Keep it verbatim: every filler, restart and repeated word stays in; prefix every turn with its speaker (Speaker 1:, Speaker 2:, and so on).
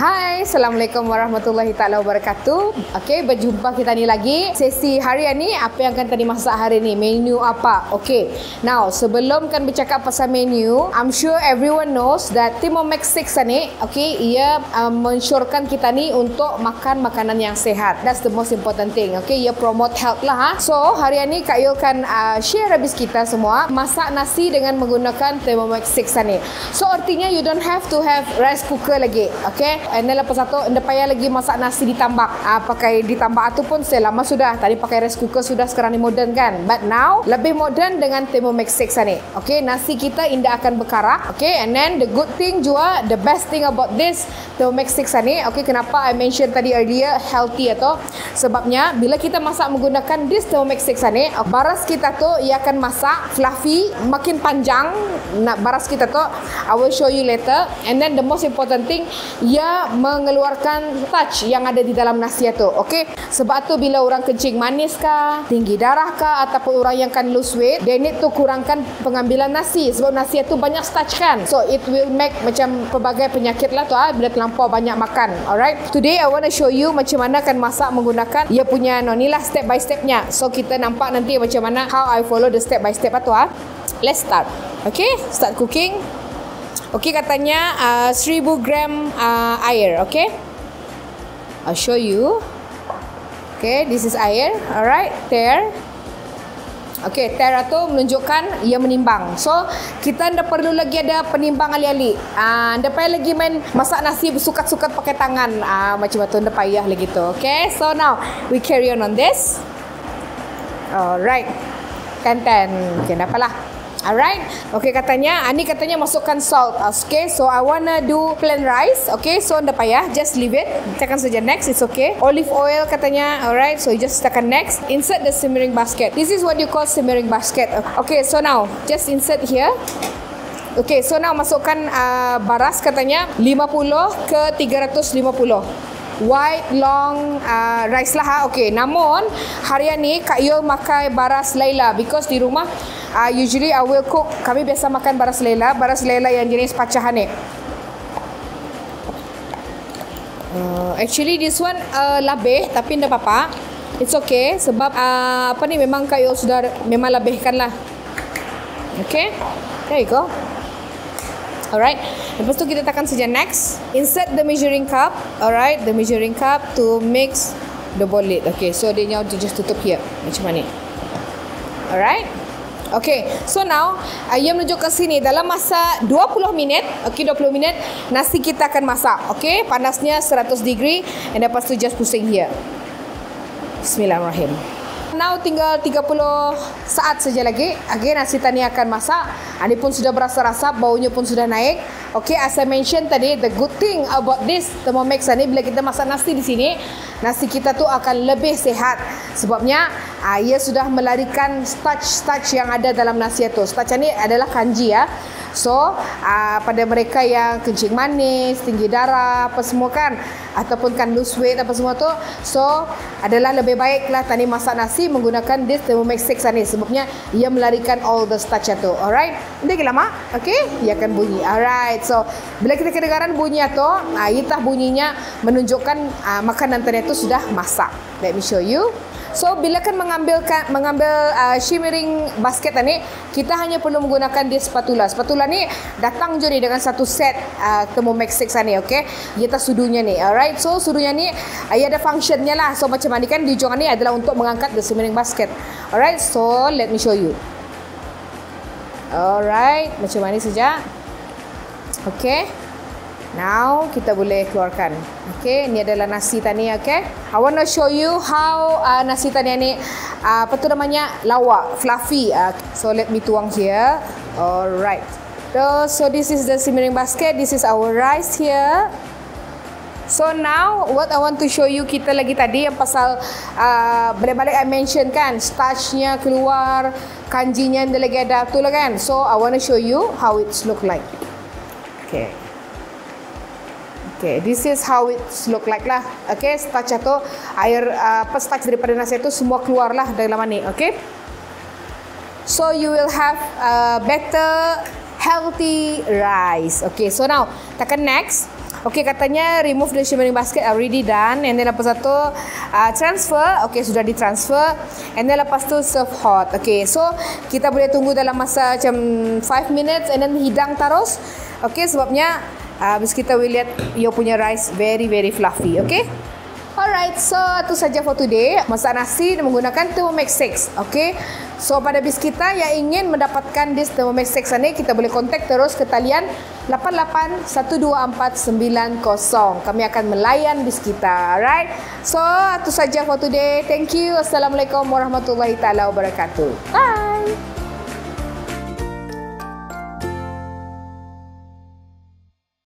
Speaker 1: Hai, Assalamualaikum warahmatullahi taala wabarakatuh. Okey, berjumpa kita ni lagi. Sesi harian ni, apa yang akan tadi masak hari ni? Menu apa? Okey. Now, sebelum kan bercakap pasal menu, I'm sure everyone knows that Thermomix six ni, okey, ia uh, mensyorkan kita ni untuk makan makanan yang sehat. That's the most important thing. Okey, ia promote health lah. Ha? So, harian ni Kak Yul kan uh, share habis kita semua masak nasi dengan menggunakan Thermomix six ni. So, artinya you don't have to have rice cooker lagi. Okey. And then lepas satu, anda payah lagi masak nasi ditambak. Ah, pakai ditambak tu pun saya lama sudah. Tadi pakai rice cooker sudah, sekarang ni modern kan. But now, lebih modern dengan Thermomix six ni. Okay, nasi kita indah akan berkarak. Okay, and then the good thing juga, the best thing about this Thermomix six ni, okay, kenapa I mention tadi earlier, healthy atau sebabnya, bila kita masak menggunakan this Thermomix six ni, baras kita tu, ia akan masak fluffy, makin panjang. Nak baras kita tu, I will show you later. And then the most important thing, ia mengeluarkan starch yang ada di dalam nasi itu. Okey, sebab tu bila orang kencing manis kah, tinggi darah kah, ataupun orang yang kan lose weight, they need to kurangkan pengambilan nasi sebab nasi itu banyak starch kan. So it will make macam pelbagai penyakit lah tu ah, bila terlampau banyak makan. Alright, today I want to show you macam mana kan masak menggunakan ia punya nonilah step by stepnya. So kita nampak nanti macam mana how I follow the step by step tu ah. Let's start. Okay, start cooking. Okey, katanya uh, seribu gram uh, air. Okay, I'll show you. Okay, this is air. Alright, tare. Okay, tare tu menunjukkan ia menimbang. So, kita tidak perlu lagi ada penimbang ali-ali. Uh, anda payah lagi main masak nasi bersukat-sukat pakai tangan. Uh, macam tu, anda payah lagi tu. Okay, so now we carry on on this. Alright, kan-kan. Okay, tak apalah. Alright, okay, katanya, ini katanya masukkan salt. Okay, so I wanna do plain rice. Okay, so anda payah, just leave it. Tekan saja next, it's okay. Olive oil katanya, alright, so you just tekan next. Insert the simmering basket. This is what you call simmering basket. Okay, so now, just insert here. Okay, so now masukkan uh, baras katanya lima puluh ke tiga ratus lima puluh. White long uh, rice lah ha. Okay, namun harian ni Kak Yul makai baras Laila because di rumah uh, usually I will cook, kami biasa makan baras Laila, baras Laila yang jenis pacahan ni. Uh, actually this one uh, labih tapi tidak apa-apa. It's okay sebab uh, apa ni memang Kak Yul sudah memang labihkan lah. Okay, there you go. Alright, lepas tu kita tekan saja next. Insert the measuring cup. Alright, the measuring cup to mix the bowl lid. Okay, so dia nyawa just tutup here. Macam mana? Alright. Okay, so now uh, ia menunjuk ke sini dalam masa dua puluh minit. Okay, dua puluh minit nasi kita akan masak. Okay, panasnya seratus degree. And lepas tu just pusing here. Bismillahirrahmanirrahim. Now tinggal tiga puluh saat saja lagi. Okay, nasi tani akan masak. Ini pun sudah berasa-rasa, baunya pun sudah naik. Okay, as I mentioned tadi, the good thing about this Thermomix ni, bila kita masak nasi di sini, nasi kita tu akan lebih sehat. Sebabnya, uh, ia sudah melarikan starch-starch yang ada dalam nasi itu. Starch ni adalah kanji ya. So, uh, pada mereka yang kencing manis, tinggi darah, apa semua kan, ataupun kan lose weight apa semua tu, so adalah lebih baiklah tadi masak nasi menggunakan this Thermomix six ni sebabnya ia melarikan all the starch itu. Alright, dia lama, okay, ia akan bunyi. Alright, so bila kita kedengaran bunyi tu, uh, itah bunyinya menunjukkan uh, makanan tadi itu sudah masak. Let me show you. So, bila kan mengambil mengambil uh, shimmering basket ni, kita hanya perlu menggunakan dia spatula. Spatula ni datang je ni dengan satu set uh, Thermomix six ni, okay? Ia tak sudunya ni, alright? So, sudunya ni, uh, ia ada functionnya lah. So, macam ni kan, di ujung ni adalah untuk mengangkat the shimmering basket. Alright, so let me show you. Alright, macam ni saja. Okay. Now, kita boleh keluarkan. Okay, ini adalah nasi tani, okay. I want to show you how uh, nasi tani ni, uh, apa tu namanya, lawak, fluffy. Uh, so, let me tuang here. Alright. So, so, this is the simmering basket. This is our rice here. So, now, what I want to show you, kita lagi tadi yang pasal, uh, balik-balik I mention kan, starchnya keluar, kanjinya dia lagi ada, tu lah kan. So, I want to show you how it's look like. Okay. Okay, this is how it look like lah. Okay, starch atau air uh, apa starch daripada nasi itu semua keluar lah dalam ni. Okay, so you will have a better healthy rice. Okay, so now tekan next. Okey, katanya remove the shimmering basket already done. And then lepas satu uh, transfer. Okey, sudah ditransfer. And then lepas tu serve hot. Okey, so kita boleh tunggu dalam masa macam five minutes and then hidang terus. Okey, sebabnya uh, habis kita boleh lihat you punya rice very very fluffy. Okey. Alright, so itu saja for today. Masak nasi menggunakan Thermomix six. Okay, so pada bis kita yang ingin mendapatkan this Thermomix six ni, kita boleh kontak terus ke talian lapan lapan satu dua empat sembilan kosong. Kami akan melayan bis kita. Alright, so itu saja for today. Thank you. Assalamualaikum warahmatullahi taala wabarakatuh. Bye.